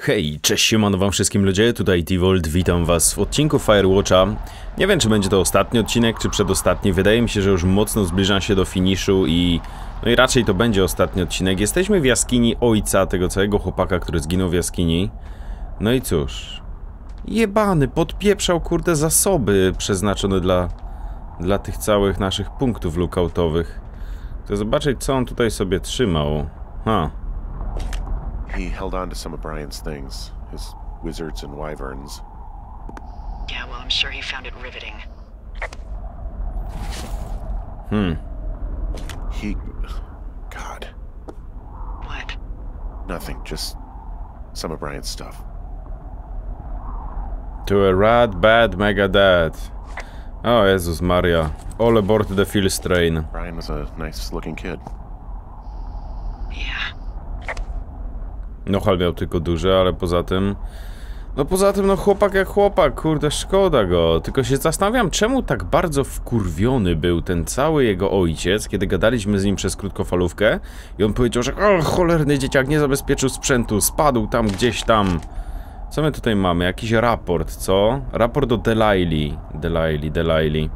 Hej, cześć, siemano wam wszystkim ludzie, tutaj T-Volt, witam was w odcinku Firewatcha. Nie wiem, czy będzie to ostatni odcinek, czy przedostatni. Wydaje mi się, że już mocno zbliżam się do finiszu i... No i raczej to będzie ostatni odcinek. Jesteśmy w jaskini ojca tego całego chłopaka, który zginął w jaskini. No i cóż... Jebany, podpieprzał kurde zasoby przeznaczone dla tych całych naszych punktów lookoutowych. Chcę zobaczyć, co on tutaj sobie trzymał. He held on to some of Brian's things, his wizards and wyverns. Yeah, well, I'm sure he found it riveting. God. What? Nothing, just some of Brian's stuff. To a rad, bad, mega dad. O Jezus Maria. All aboard the Phil's train. Brian was a nice-looking kid. Yeah. No hal miał tylko duże, ale poza tym... No chłopak jak chłopak, kurde, szkoda go. Tylko się zastanawiam, czemu tak bardzo wkurwiony był ten cały jego ojciec, kiedy gadaliśmy z nim przez krótkofalówkę i on powiedział, że o, cholerny dzieciak nie zabezpieczył sprzętu, spadł tam gdzieś tam. Co my tutaj mamy? Jakiś raport, co? Raport o Delaili. Delaili.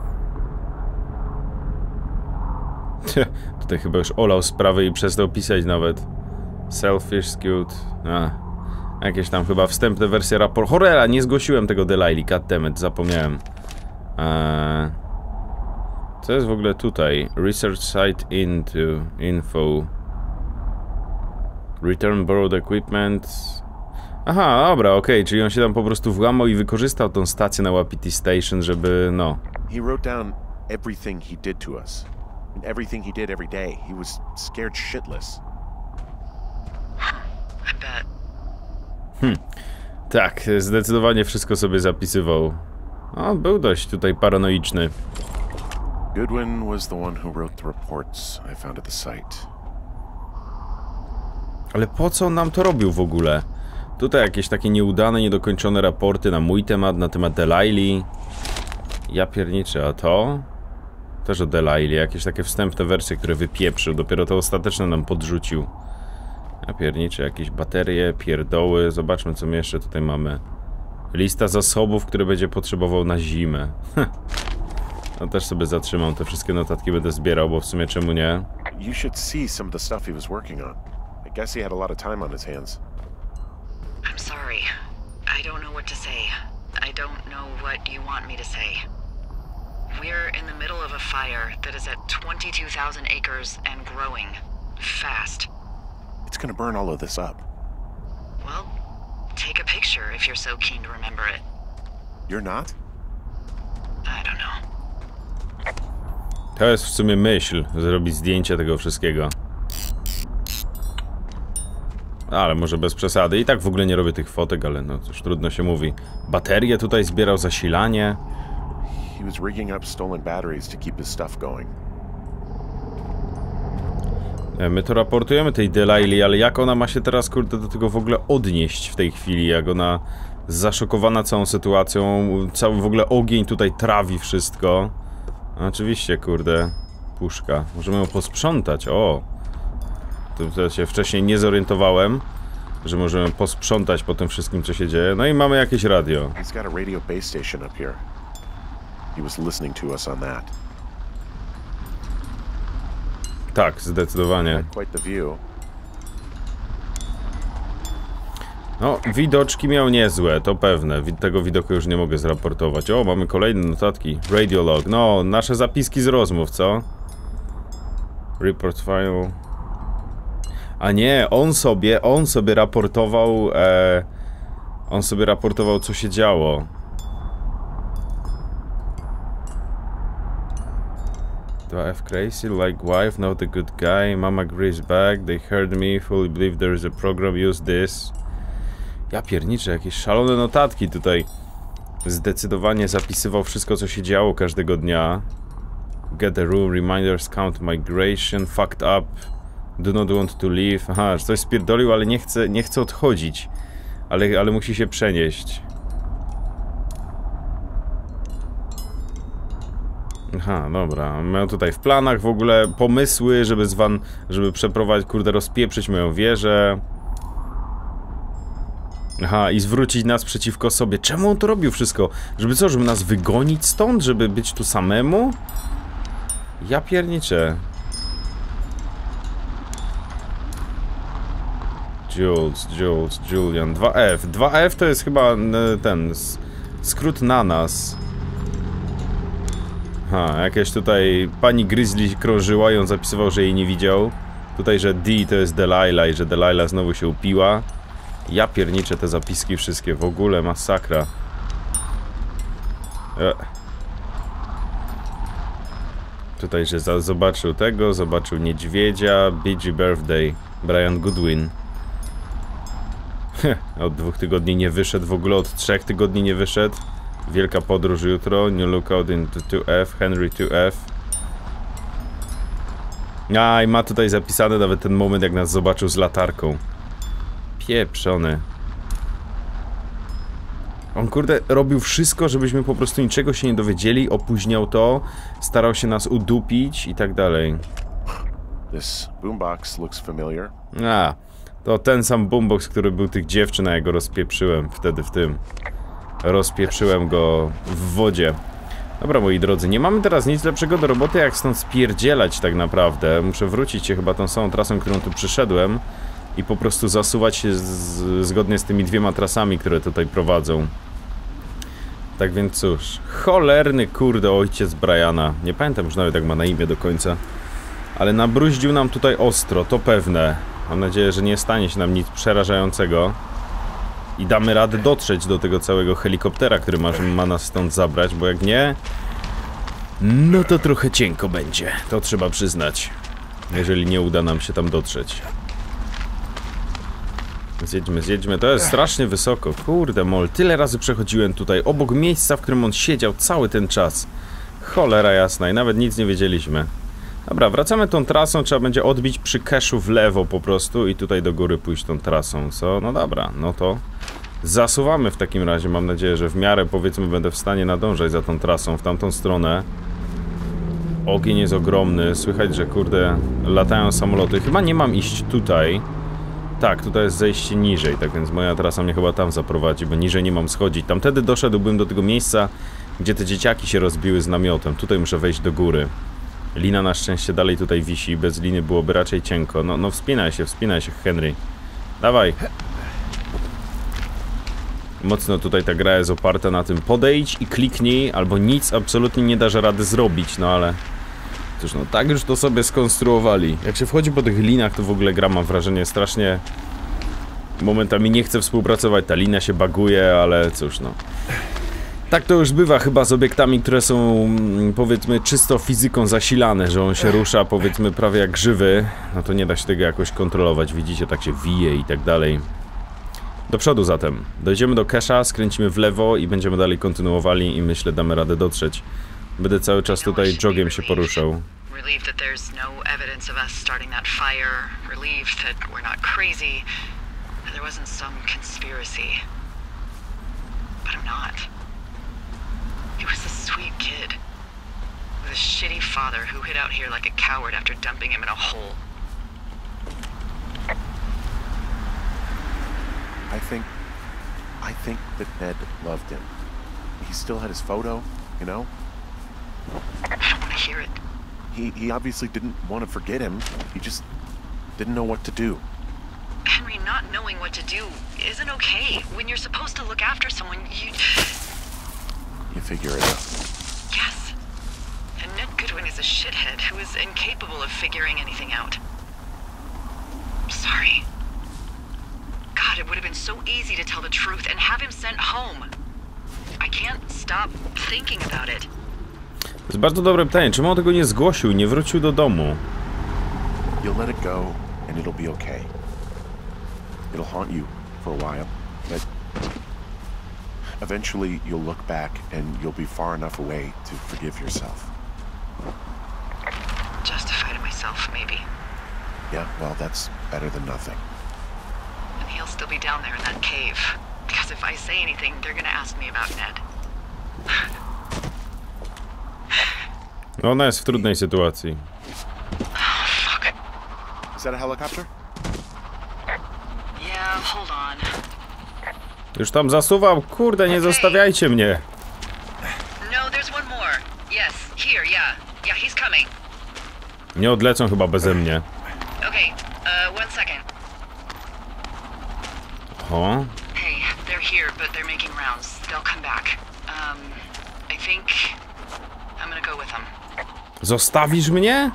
Tutaj chyba już olał sprawę i przestał pisać nawet. Selfish, skewed. Jakieś tam chyba wstępne wersje raportu. Horrela, nie zgłosiłem tego Delaili, goddammit, zapomniałem. Co jest w ogóle tutaj? Research site info. Return borrowed equipment. Aha, dobra, okej, czyli on się tam po prostu włamał i wykorzystał tą stację na Wapiti Station, żeby, no... He wrote down everything he did to us. And everything he did every day. He was scared shitless. I bet. Tak, zdecydowanie wszystko sobie zapisywał. O, był dość tutaj paranoiczny. Goodwin was the one who wrote the reports I found at the site. Ale po co on nam to robił w ogóle? Tutaj jakieś takie nieudane, niedokończone raporty na mój temat, na temat Delaili. Ja pierniczę, a to? Też o Delaili, jakieś takie wstępne wersje, które wypieprzył. Dopiero to ostateczne nam podrzucił. Ja pierniczę, jakieś baterie, pierdoły. Zobaczmy, co my jeszcze tutaj mamy. Lista zasobów, które będzie potrzebował na zimę. No też sobie zatrzymam, te wszystkie notatki będę zbierał, bo w sumie czemu nie? You should see some of the stuff he was working on. I guess he had a lot of time on his hands. I'm sorry. I don't know what to say. I don't know what you want me to say. We're in the middle of a fire that is at 22,000 acres and growing. Fast. It's gonna burn all of this up. Well, take a picture if you're so keen to remember it. You're not? I don't know. To jest w sumie myśl, zrobić zdjęcie tego wszystkiego. Ale może bez przesady. I tak w ogóle nie robię tych fotek, ale no cóż, trudno się mówi. Baterie tutaj zbierał, zasilanie. He was rigging up stolen batteries to keep his stuff going. My to raportujemy tej Delaili, ale jak ona ma się teraz, kurde, do tego w ogóle odnieść w tej chwili? Jak ona zaszokowana całą sytuacją, cały w ogóle ogień tutaj trawi wszystko. Oczywiście, kurde, puszka. Możemy ją posprzątać, o! To się wcześniej nie zorientowałem, że możemy posprzątać po tym wszystkim, co się dzieje. No i mamy jakieś radio. He's got a radio base station up here. He was listening to us on that. Tak, zdecydowanie. Quite the view. No, widoczki miał niezłe, to pewne. Tego widoku już nie mogę zraportować. O, mamy kolejne notatki. Radiolog. No, nasze zapiski z rozmów, co? Report file. A nie, on sobie raportował... on sobie raportował, co się działo. Do I have crazy? Like wife, not a good guy. Mama agrees back. They heard me. Fully believe there is a program. Use this. Ja pierniczę, jakieś szalone notatki tutaj. Zdecydowanie zapisywał wszystko, co się działo każdego dnia. Get a room, reminders, count migration, fucked up. Do not want to leave. Aha, coś spierdolił, ale nie chce odchodzić. Ale musi się przenieść. Aha, dobra. Miał tutaj w planach w ogóle pomysły, żeby przeprowadzić, kurde, rozpieprzyć moją wieżę. Aha, i zwrócić nas przeciwko sobie. Czemu on to robił wszystko? Żeby co, żeby nas wygonić stąd? Żeby być tu samemu? Ja pierniczę. Julian. 2F. 2F to jest chyba ten skrót na nas. Jakieś tutaj pani Grizzly krążyła i on zapisywał, że jej nie widział. Tutaj, że D to jest Delilah i że Delilah znowu się upiła. Ja pierniczę te zapiski wszystkie, w ogóle masakra. Tutaj, że zobaczył tego, zobaczył niedźwiedzia, BG Birthday, Brian Goodwin. Od 2 tygodni nie wyszedł, w ogóle od 3 tygodni nie wyszedł. Wielka podróż jutro, New Lookout into 2F, Henry 2F. I ma tutaj zapisany nawet ten moment, jak nas zobaczył z latarką. Pieprzony. On kurde robił wszystko, żebyśmy po prostu niczego się nie dowiedzieli, opóźniał to, starał się nas udupić i tak dalej. This boombox looks familiar. To ten sam boombox, który był tych dziewczyn, a ja go rozpieprzyłem wtedy w tym. Rozpieprzyłem go w wodzie. Dobra, moi drodzy, nie mamy teraz nic lepszego do roboty, jak stąd spierdzielać tak naprawdę. Muszę wrócić się chyba tą samą trasą, którą tu przyszedłem i po prostu zasuwać się zgodnie z tymi 2 trasami, które tutaj prowadzą. Tak więc cóż, cholerny kurde ojciec Briana. Nie pamiętam już nawet, jak ma na imię do końca. Ale nabruździł nam tutaj ostro, to pewne. Mam nadzieję, że nie stanie się nam nic przerażającego. I damy radę dotrzeć do tego całego helikoptera, który ma nas stąd zabrać, bo jak nie... No to trochę cienko będzie, to trzeba przyznać. Jeżeli nie uda nam się tam dotrzeć. Zjedźmy, to jest strasznie wysoko. Kurde mol, tyle razy przechodziłem tutaj, obok miejsca, w którym on siedział cały ten czas. Cholera jasna i nawet nic nie wiedzieliśmy. Dobra, wracamy tą trasą, trzeba będzie odbić przy cashu w lewo po prostu i tutaj do góry pójść tą trasą, co? No dobra, no to zasuwamy w takim razie, mam nadzieję, że w miarę powiedzmy będę w stanie nadążać za tą trasą w tamtą stronę. Ogień jest ogromny, słychać, że kurde latają samoloty, chyba nie mam iść tutaj. Tak, tutaj jest zejście niżej, tak więc moja trasa mnie chyba tam zaprowadzi, bo niżej nie mam schodzić. Tamtedy doszedłbym do tego miejsca, gdzie te dzieciaki się rozbiły z namiotem, tutaj muszę wejść do góry. Lina na szczęście dalej tutaj wisi, bez liny byłoby raczej cienko. No wspinaj się, Henry. Dawaj. Mocno tutaj ta gra jest oparta na tym podejdź i kliknij, albo nic absolutnie nie dasz rady zrobić, no ale... Cóż, no tak już to sobie skonstruowali. Jak się wchodzi po tych linach, to w ogóle gra, mam wrażenie, strasznie... Momentami nie chce współpracować, ta lina się baguje, ale cóż, no... Tak to już bywa chyba z obiektami, które są, powiedzmy, czysto fizyką zasilane, że on się rusza, powiedzmy, prawie jak żywy. No to nie da się tego jakoś kontrolować, widzicie, tak się wije i tak dalej. Do przodu zatem. Dojdziemy do cache'a, skręcimy w lewo i będziemy dalej kontynuowali i myślę, damy radę dotrzeć. Będę cały czas tutaj jogiem się poruszał. Relieved that there's no evidence of us starting that fire. Relieved that we're not crazy. That there wasn't some conspiracy. But I'm not. He was a sweet kid. With a shitty father who hid out here like a coward after dumping him in a hole. I think that Ned loved him. He still had his photo, you know? I don't want to hear it. He obviously didn't want to forget him. He just didn't know what to do. Henry, not knowing what to do isn't okay. When you're supposed to look after someone, You figure it out. Yes. And Ned Goodwin is a shithead who is incapable of figuring anything out. Sorry. God, it would have been so easy to tell the truth and have him sent home. I can't stop thinking about it. To jest bardzo dobre pytanie. Czemu on tego nie zgłosił, nie wrócił do domu? You'll let it go and it'll be okay. It'll haunt you for a while, but eventually you'll look back and you'll be far enough away to forgive yourself. Justify to myself, maybe. Yeah, well, that's better than nothing. And he'll still be down there in that cave. Because if I say anything, they're gonna ask me about Ned. No, ona jest w trudnej sytuacji. Oh, fuck. Is that a helicopter? Yeah, hold on. Już tam zasuwam, kurde, nie zostawiajcie mnie. No, there's one more. Yes, here, yeah. Yeah, he's coming. Nie odlecą chyba beze mnie. Okay, 1 second. O, Hey, they're here, but they're making rounds. They'll come back. I think I'm gonna go with them. zostawisz mnie?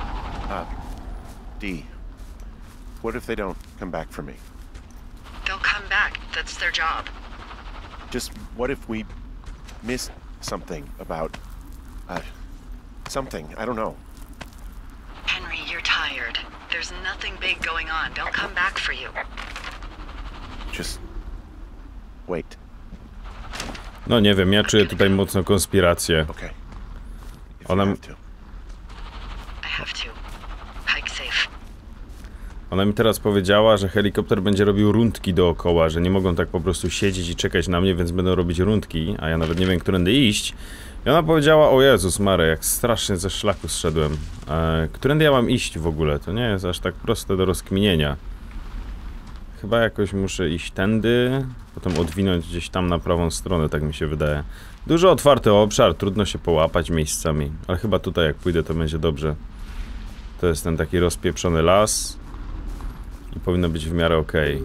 D, what if they don't come back for me? They'll come back. That's their job. Just what if we missed something about, something, I don't know. Henry, you're tired. There's nothing big going on. They'll come back for you. Just wait. No nie wiem, ja czuję tutaj mocno konspirację. Okay. If Ona- you have to. I have to. Pike safe. Ona mi teraz powiedziała, że helikopter będzie robił rundki dookoła, że nie mogą tak po prostu siedzieć i czekać na mnie, więc będą robić rundki, a ja nawet nie wiem, którędy iść. I ona powiedziała, o Jezus Mary, jak strasznie ze szlaku zszedłem. Którędy ja mam iść w ogóle? To nie jest aż tak proste do rozkminienia. Chyba jakoś muszę iść tędy, potem odwinąć gdzieś tam na prawą stronę, tak mi się wydaje. Dużo otwarty obszar, trudno się połapać miejscami, ale chyba tutaj jak pójdę, to będzie dobrze. To jest ten taki rozpieprzony las i powinno być w miarę okej.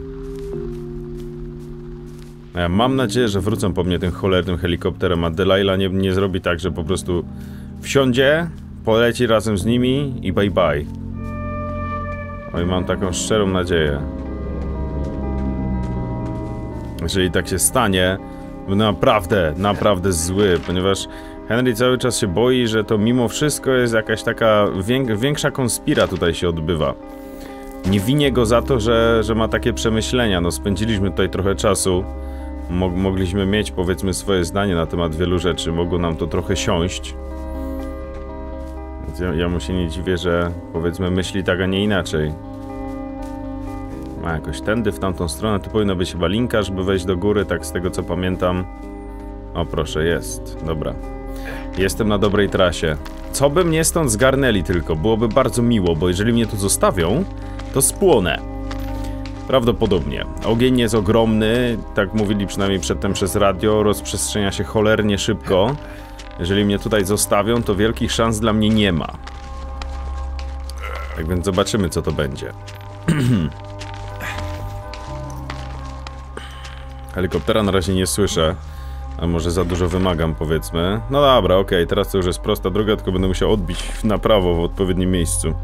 A ja mam nadzieję, że wrócą po mnie tym cholernym helikopterem, a Delilah nie zrobi tak, że po prostu wsiądzie, poleci razem z nimi i bye bye. Oj, mam taką szczerą nadzieję. Jeżeli tak się stanie, będę naprawdę zły, ponieważ Henry cały czas się boi, że to mimo wszystko jest jakaś taka większa konspira tutaj się odbywa. Nie winię go za to, że ma takie przemyślenia. No spędziliśmy tutaj trochę czasu. Mogliśmy mieć, powiedzmy, swoje zdanie na temat wielu rzeczy. Mogło nam to trochę siąść. Więc ja mu się nie dziwię, że powiedzmy myśli tak, a nie inaczej. A jakoś tędy, w tamtą stronę. Tu powinno być chyba linka, żeby wejść do góry, tak z tego co pamiętam. O proszę, jest. Dobra. Jestem na dobrej trasie. Co by mnie stąd zgarnęli tylko? Byłoby bardzo miło, bo jeżeli mnie tu zostawią, to spłonę. Prawdopodobnie. Ogień jest ogromny, tak mówili przynajmniej przedtem przez radio, rozprzestrzenia się cholernie szybko. Jeżeli mnie tutaj zostawią, to wielkich szans dla mnie nie ma. Tak więc zobaczymy, co to będzie. Helikoptera na razie nie słyszę. A może za dużo wymagam, powiedzmy. No dobra, okej, teraz to już jest prosta droga, tylko będę musiał odbić na prawo w odpowiednim miejscu.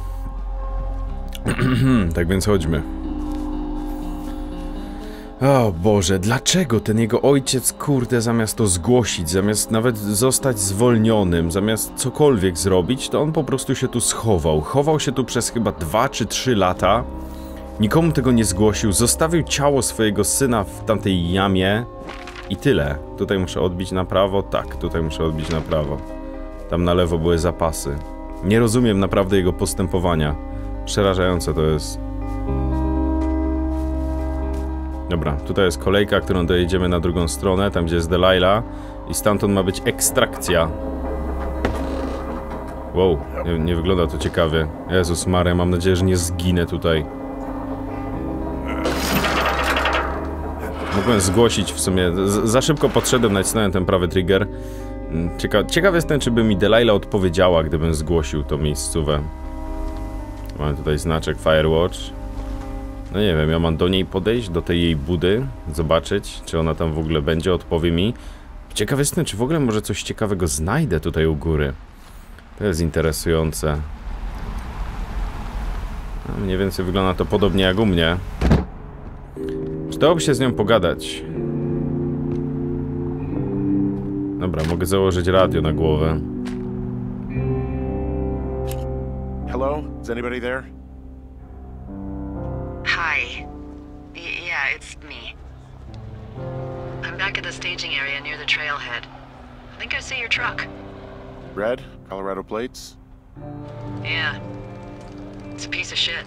Tak więc chodźmy. O Boże, dlaczego ten jego ojciec, kurde, zamiast to zgłosić, zamiast nawet zostać zwolnionym, zamiast cokolwiek zrobić, to on po prostu się tu schował. Chował się tu przez chyba 2 czy 3 lata. Nikomu tego nie zgłosił, zostawił ciało swojego syna w tamtej jamie i tyle. Tutaj muszę odbić na prawo? Tak, tutaj muszę odbić na prawo. Tam na lewo były zapasy. Nie rozumiem naprawdę jego postępowania. Przerażające to jest. Dobra, tutaj jest kolejka, którą dojedziemy na drugą stronę, tam gdzie jest Delilah i stamtąd ma być ekstrakcja. Wow, nie wygląda to ciekawie. Jezus Maria, mam nadzieję, że nie zginę tutaj. Mogłem zgłosić w sumie, za szybko podszedłem, nacisnąłem ten prawy trigger. Ciekaw jestem, czy by mi Delilah odpowiedziała, gdybym zgłosił tą miejscówę. Mamy tutaj znaczek Firewatch. No nie wiem, ja mam do niej podejść, do tej jej budy, zobaczyć, czy ona tam w ogóle będzie, odpowie mi. Ciekaw jestem, czy w ogóle może coś ciekawego znajdę tutaj u góry. To jest interesujące. No, mniej więcej wygląda to podobnie jak u mnie. Przydałoby się z nią pogadać. Dobra, mogę założyć radio na głowę. Hello? Is anybody there? Hi. Yeah, it's me. I'm back at the staging area near the trailhead. I think I see your truck. Red? Colorado plates? Yeah. It's a piece of shit.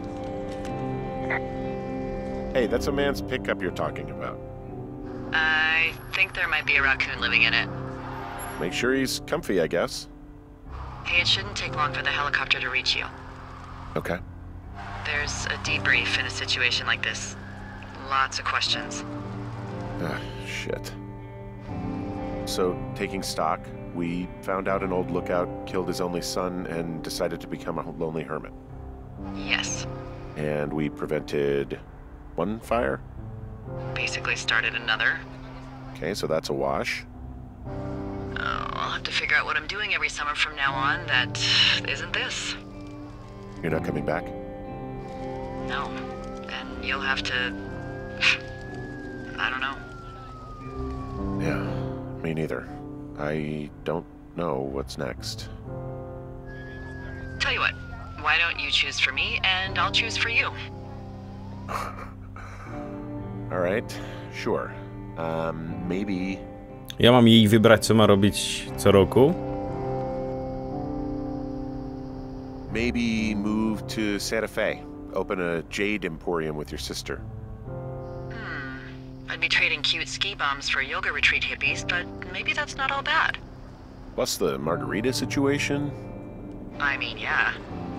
Hey, that's a man's pickup you're talking about. I think there might be a raccoon living in it. Make sure he's comfy, I guess. Hey, it shouldn't take long for the helicopter to reach you. Okay. There's a debrief in a situation like this. Lots of questions. Shit. So, taking stock, we found out an old lookout killed his only son and decided to become a lonely hermit. Yes. And we prevented one fire? Basically started another. Okay, so that's a wash. Oh, I'll have to figure out what I'm doing every summer from now on that isn't this. You're not coming back? No. And you'll have to... I don't know. Yeah, me neither. I don't know what's next. Tell you what, why don't you choose for me and I'll choose for you? Alright, sure. Maybe... Ja mam jej wybrać, co ma robić co roku? Maybe move to Santa Fe. Open a jade emporium with your sister. I'd be trading cute ski bums for yoga retreat hippies, but maybe that's not all bad. Plus the margarita situation. I mean, yeah.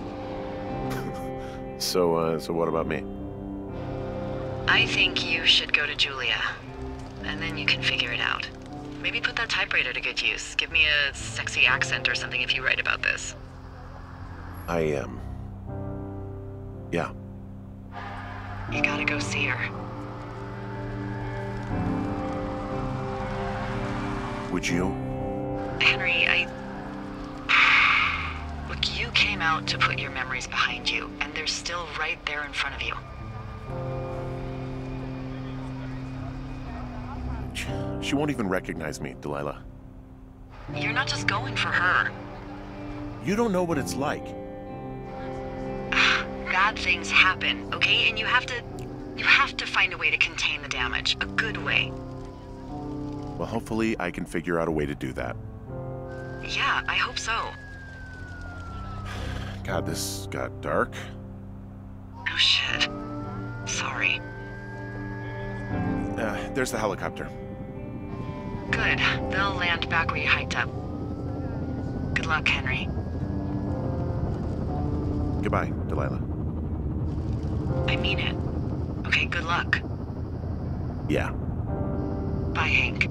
So what about me? I think you should go to Julia, and then you can figure it out. Maybe put that typewriter to good use. Give me a sexy accent or something if you write about this. Yeah. You gotta go see her. Would you? Henry, Look, you came out to put your memories behind you, and they're still right there in front of you. She won't even recognize me, Delilah. You're not just going for her. You don't know what it's like. Bad things happen, okay? And you have to find a way to contain the damage. A good way. Well, hopefully I can figure out a way to do that. Yeah, I hope so. God, this got dark. Oh shit. Sorry. There's the helicopter. Good. They'll land back where you hiked up. Good luck, Henry. Goodbye, Delilah. I mean it. Okay, good luck. Yeah. Bye, Hank.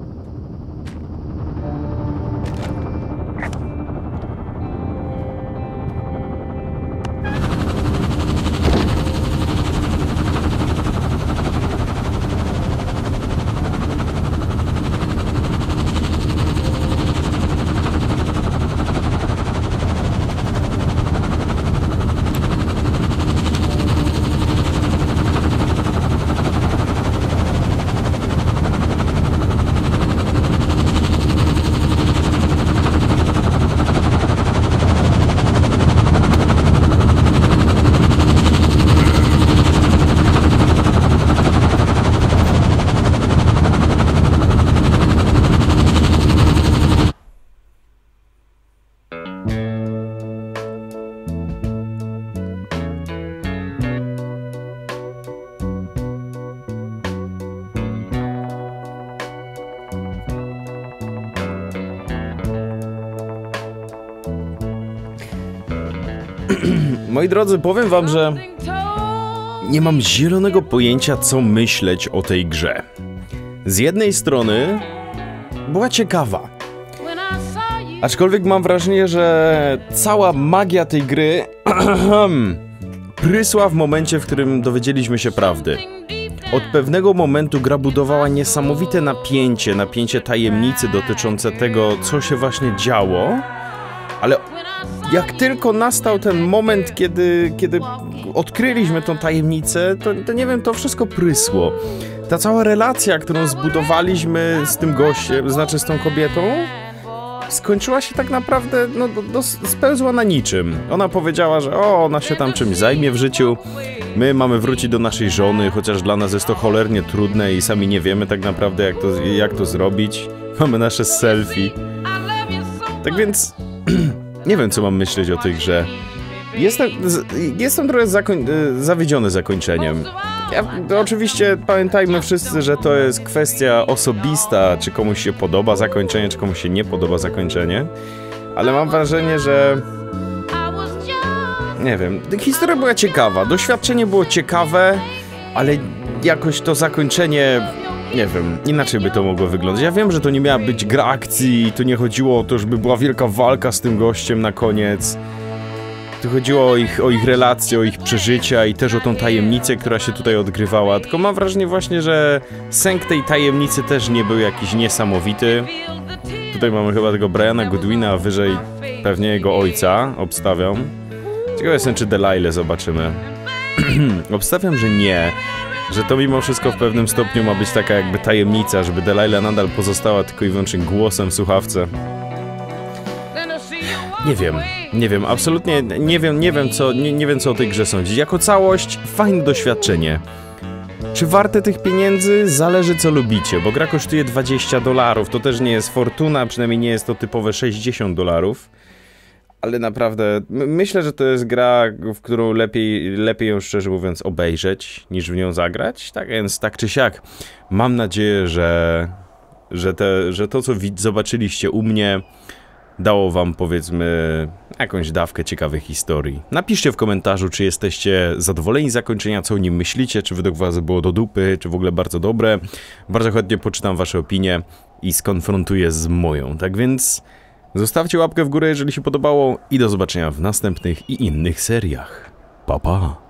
Moi drodzy, powiem wam, że nie mam zielonego pojęcia, co myśleć o tej grze. Z jednej strony była ciekawa, aczkolwiek mam wrażenie, że cała magia tej gry prysła w momencie, w którym dowiedzieliśmy się prawdy. Od pewnego momentu gra budowała niesamowite napięcie tajemnicy dotyczące tego, co się właśnie działo, ale jak tylko nastał ten moment, kiedy odkryliśmy tą tajemnicę, to nie wiem, to wszystko prysło. Ta cała relacja, którą zbudowaliśmy z tym gościem, znaczy z tą kobietą, skończyła się tak naprawdę, spełzła na niczym. Ona powiedziała, że ona się tam czymś zajmie w życiu, my mamy wrócić do naszej żony, chociaż dla nas jest to cholernie trudne i sami nie wiemy tak naprawdę, jak to zrobić. Mamy nasze selfie. Tak więc nie wiem, co mam myśleć o tej grze. Jestem trochę zawiedziony zakończeniem. Oczywiście pamiętajmy wszyscy, że to jest kwestia osobista, czy komuś się podoba zakończenie, czy komuś się nie podoba zakończenie. Ale mam wrażenie, że... nie wiem, historia była ciekawa, doświadczenie było ciekawe. ale jakoś to zakończenie, nie wiem, inaczej by to mogło wyglądać. Ja wiem, że to nie miała być gra akcji, tu nie chodziło o to, żeby była wielka walka z tym gościem na koniec. Tu chodziło o ich relacje, o ich przeżycia i też o tą tajemnicę, która się tutaj odgrywała. Tylko mam wrażenie właśnie, że sęk tej tajemnicy też nie był jakiś niesamowity. Tutaj mamy chyba tego Briana Goodwina, a wyżej pewnie jego ojca, obstawiam. Ciekawe jestem, czy Delilah zobaczymy. Obstawiam, że nie. Że to mimo wszystko w pewnym stopniu ma być taka jakby tajemnica, żeby Delilah nadal pozostała tylko i wyłącznie głosem w słuchawce. Nie wiem, absolutnie nie wiem co o tej grze sądzić. Jako całość, fajne doświadczenie. Czy warte tych pieniędzy? Zależy co lubicie, bo gra kosztuje $20, to też nie jest fortuna, przynajmniej nie jest to typowe $60. Ale naprawdę, myślę, że to jest gra, w którą lepiej ją szczerze mówiąc obejrzeć, niż w nią zagrać. Tak więc, tak czy siak, mam nadzieję, że to co zobaczyliście u mnie dało wam, powiedzmy, jakąś dawkę ciekawych historii. Napiszcie w komentarzu, czy jesteście zadowoleni z zakończenia, co o nim myślicie, czy według was było do dupy, czy w ogóle bardzo dobre. Bardzo chętnie poczytam wasze opinie i skonfrontuję z moją. Tak więc zostawcie łapkę w górę, jeżeli się podobało i do zobaczenia w następnych i innych seriach. Pa, pa!